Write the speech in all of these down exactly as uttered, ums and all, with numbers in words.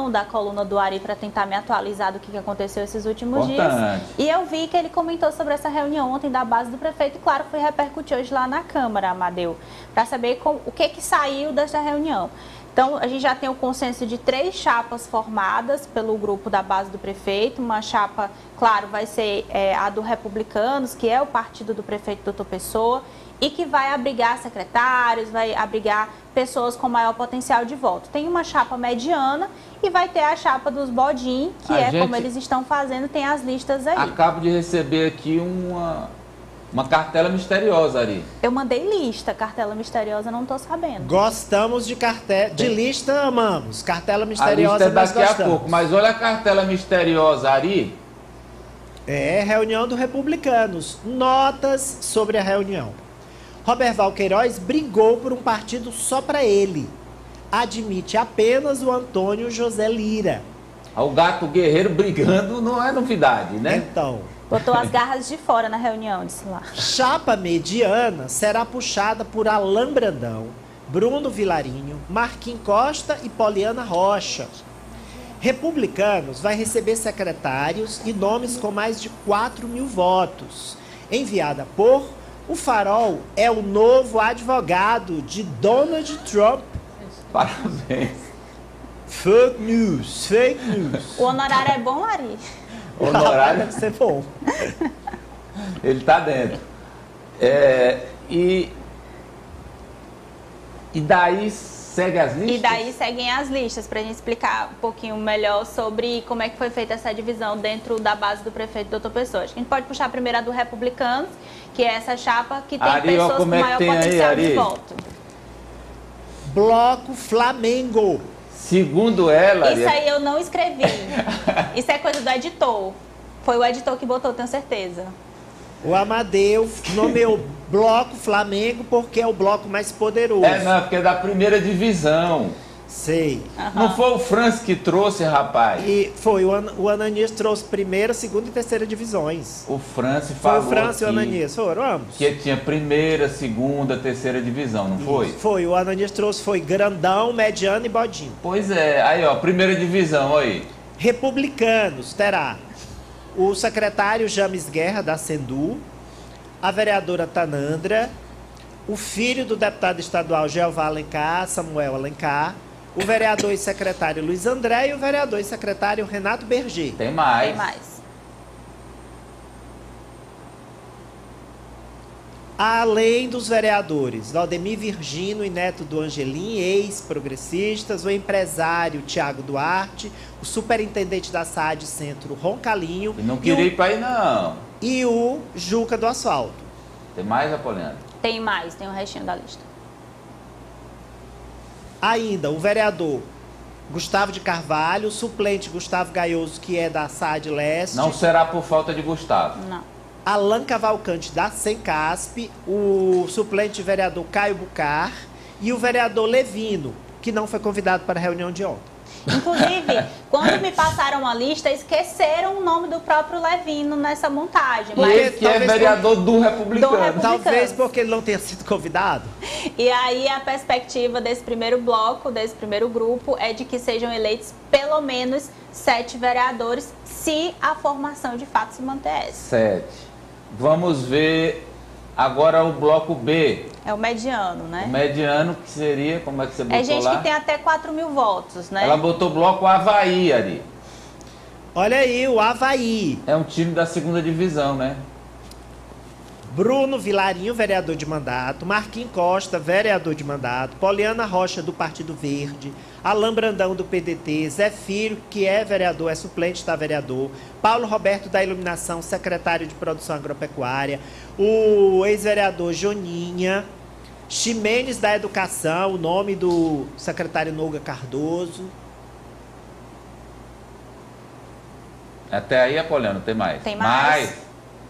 da coluna do Ari para tentar me atualizar do que aconteceu esses últimos Importante. dias. E eu vi que ele comentou sobre essa reunião ontem da base do prefeito. E claro, foi repercutir hoje lá na Câmara, Amadeu, para saber com, o que, que saiu dessa reunião. Então, a gente já tem o consenso de três chapas formadas pelo grupo da base do prefeito. Uma chapa, claro, vai ser é, a do Republicanos, que é o partido do prefeito doutor Pessoa, e que vai abrigar secretários, vai abrigar pessoas com maior potencial de voto. Tem uma chapa mediana e vai ter a chapa dos Bodim, que A é gente como eles estão fazendo, tem as listas aí. Acabo de receber aqui uma, uma cartela misteriosa, Ari. Eu mandei lista, cartela misteriosa, não estou sabendo. Gostamos de cartela, de lista amamos, cartela A misteriosa lista é nós daqui a gostamos. pouco, mas olha a cartela misteriosa, Ari. É, reunião do Republicanos, notas sobre a reunião. Roberval Queiroz brigou por um partido só para ele. Admite apenas o Antônio José Lira. O gato guerreiro brigando não é novidade, né? Então, Botou as garras de fora na reunião, disse lá. chapa mediana será puxada por Alain Brandão, Bruno Vilarinho, Marquinhos Costa e Poliana Rocha. Republicanos vai receber secretários e nomes com mais de quatro mil votos. Enviada por O Farol é o novo advogado de Donald Trump. Parabéns. Fake news, fake news. O honorário é bom, Ari? Honorário, Deve ser bom. ele tá dentro. É, e, e daí segue as listas? E daí seguem as listas, para a gente explicar um pouquinho melhor sobre como é que foi feita essa divisão dentro da base do prefeito doutor Pessoa. Acho que a gente pode puxar primeiro a do Republicanos, que é essa chapa que tem Ari, ó, pessoas com como é que maior tem aí, potencial Ari? de voto. Bloco Flamengo. Segundo ela, Ari, Isso aí eu não escrevi. Isso é coisa do editor. Foi o editor que botou, tenho certeza. O Amadeu nomeou Bloco Flamengo porque é o bloco mais poderoso. é, não, porque é da primeira divisão. Sei. Não foi o Franz que trouxe, rapaz? E foi, o, An o Ananias trouxe primeira, segunda e terceira divisões. O Franz Foi falou o França e o aqui Ananias, foram ambos? que tinha primeira, segunda, terceira divisão, não foi? Foi, o Ananias trouxe, foi grandão, mediano e bodinho. Pois é, aí ó, primeira divisão, aí. Republicanos terá o secretário James Guerra, da Sendu, a vereadora Tanandra, o filho do deputado estadual Jeová Alencar, Samuel Alencar, o vereador e secretário Luiz André e o vereador e secretário Renato Berger. Tem mais. Tem mais. Além dos vereadores Valdemir Virgínio e neto do Angelim, ex-progressistas, o empresário Tiago Duarte, o superintendente da S A D Centro Roncalinho E não e queria o, ir pra aí, não. e o Juca do Asfalto. Tem mais, Apoliana? Tem mais, tem o restinho da lista. Ainda o vereador Gustavo de Carvalho, o suplente Gustavo Gaioso, que é da S A D Leste. Não será por falta de Gustavo. Não. Alan Cavalcante, da Sencasp, o suplente vereador Caio Bucar e o vereador Levino, que não foi convidado para a reunião de ontem. Inclusive, quando me passaram a lista, esqueceram o nome do próprio Levino nessa montagem. Porque Ele que é talvez vereador do Republicano. Do Republicano. Talvez porque ele não tenha sido convidado. E aí a perspectiva desse primeiro bloco, desse primeiro grupo, é de que sejam eleitos pelo menos sete vereadores, se a formação de fato se manter essa. Sete. Vamos ver agora o bloco B. É o mediano, né? O mediano, que seria, como é que você botou É gente lá? que tem até quatro mil votos, né? Ela botou bloco Avaí ali. Olha aí, o Avaí. É um time da segunda divisão, né? Bruno Vilarinho, vereador de mandato. Marquinhos Costa, vereador de mandato. Poliana Rocha, do Partido Verde. Alain Brandão, do P D T. Zé Filho, que é vereador, é suplente, está vereador. Paulo Roberto, da Iluminação, secretário de Produção Agropecuária. O ex-vereador Joninha. Ximenes, da Educação, o nome do secretário Nouga Cardoso. Até aí, Apoliano, tem mais? Tem mais.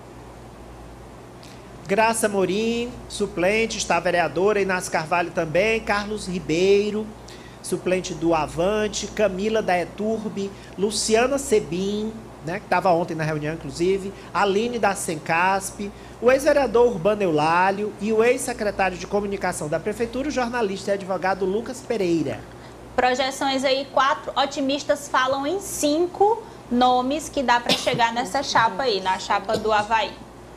Graça Morim, suplente, está vereadora. Inácio Carvalho também. Carlos Ribeiro, suplente do Avante. Camila da Eturbe. Luciana Sebim, né, que estava ontem na reunião, inclusive. Aline da Sencasp. O ex-vereador Urbano Eulálio. E o ex-secretário de Comunicação da Prefeitura, o jornalista e advogado Lucas Pereira. projeções aí, quatro otimistas falam em cinco nomes que dá para chegar nessa chapa aí, na chapa do Avaí.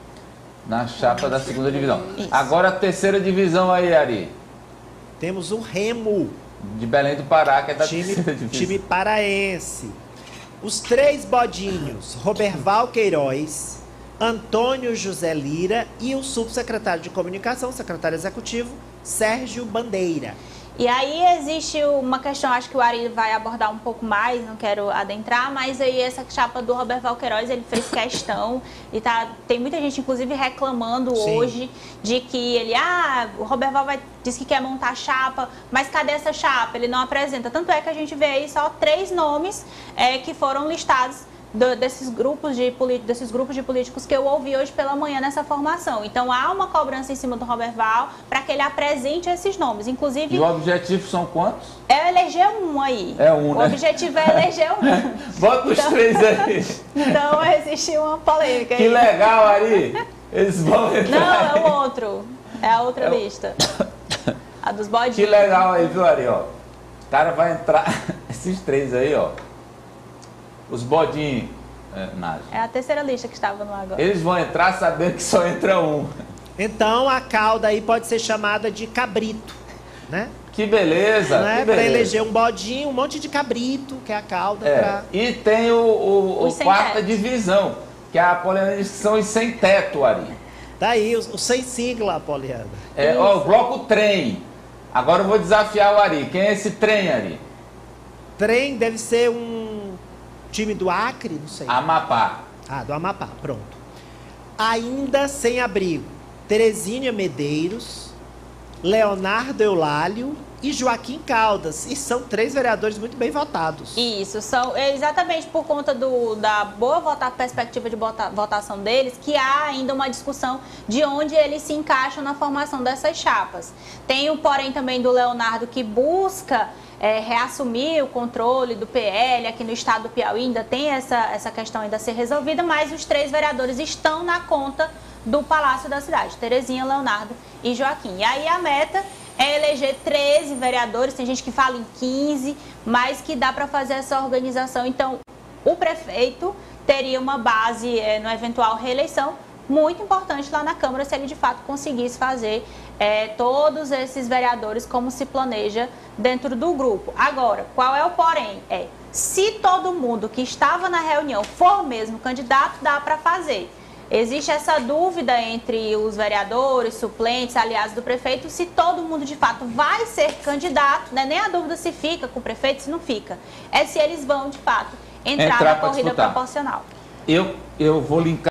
Na chapa da segunda divisão. Isso. Agora a terceira divisão aí, Ari. Temos o Remo, De Belém do Pará, que é da time, terceira divisão. time paraense. Os três bodinhos, Roberval Queiroz, Antônio José Lira e o subsecretário de Comunicação, secretário executivo, Sérgio Bandeira. E aí existe uma questão, acho que o Ari vai abordar um pouco mais, não quero adentrar, mas aí essa chapa do Roberval Queiroz, ele fez questão e tá, tem muita gente, inclusive, reclamando Sim. hoje de que ele, ah, o Roberval vai, diz que quer montar chapa, mas cadê essa chapa? Ele não apresenta. Tanto é que a gente vê aí só três nomes é, que foram listados Do, desses, grupos de, desses grupos de políticos que eu ouvi hoje pela manhã nessa formação. Então, há uma cobrança em cima do Roberval para que ele apresente esses nomes. Inclusive... E o objetivo são quantos? É eleger um aí. É um, o né? O objetivo é eleger um. Bota os então, três aí. Então, existe uma polêmica aí. Que legal, Ari. Eles vão entrar. Não, é o outro. É a outra é lista. O... A dos bodinhos. Que legal aí, viu, Ari? Ó, o cara vai entrar... Esses três aí, ó. Os bodinhos, é, Nádia. É a terceira lista que estava no agora. Eles vão entrar sabendo que só entra um. Então a cauda aí pode ser chamada de cabrito, né? Que beleza, né? que beleza. Para eleger um bodinho, um monte de cabrito, que é a cauda. É. Pra... E tem o, o, o quarta teto. divisão, que é a Poliana diz que são os sem teto, Ari. Daí, os, os sem sigla, Poliana. É, ó, o bloco trem. Agora eu vou desafiar o Ari. Quem é esse trem, Ari? Trem deve ser um time do Acre, não sei. Amapá. Ah, do Amapá, pronto. Ainda sem abrigo, Terezinha Medeiros, Leonardo Eulálio e Joaquim Caldas. E são três vereadores muito bem votados. Isso, são exatamente por conta do, da boa vota, perspectiva de vota, votação deles, que há ainda uma discussão de onde eles se encaixam na formação dessas chapas. Tem o porém também do Leonardo, que busca é, reassumir o controle do P L aqui no estado do Piauí, ainda tem essa, essa questão ainda a ser resolvida, mas os três vereadores estão na conta do Palácio da Cidade, Terezinha, Leonardo e Joaquim. E aí a meta é eleger treze vereadores, tem gente que fala em quinze, mas que dá para fazer essa organização. Então, o prefeito teria uma base é, na eventual reeleição muito importante lá na Câmara, se ele de fato conseguisse fazer é, todos esses vereadores como se planeja dentro do grupo. Agora, qual é o porém? É, se todo mundo que estava na reunião for mesmo candidato, dá para fazer. Existe essa dúvida entre os vereadores, suplentes, aliados do prefeito, se todo mundo de fato vai ser candidato, né? Nem a dúvida se fica com o prefeito, se não fica. É se eles vão de fato entrar, entrar na corrida disputar. proporcional. Eu, eu vou linkar